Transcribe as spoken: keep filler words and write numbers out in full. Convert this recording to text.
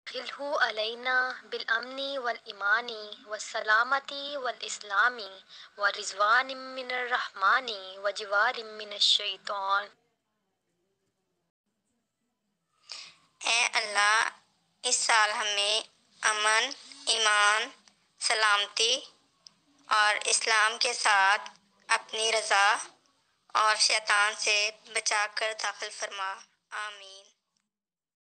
खिलहु अलैना bill अमनी वल ईमानी वस्सलामती वल इस्लामी व रिजवानिम मिनर रहमानी व जिवारिम मिनश शैतान। ए अल्लाह, इस साल हमें अमन, ईमान, सलामती और इस्लाम के साथ अपनी रज़ा और शैतान से बचा कर दाखिल फरमा। आमीन।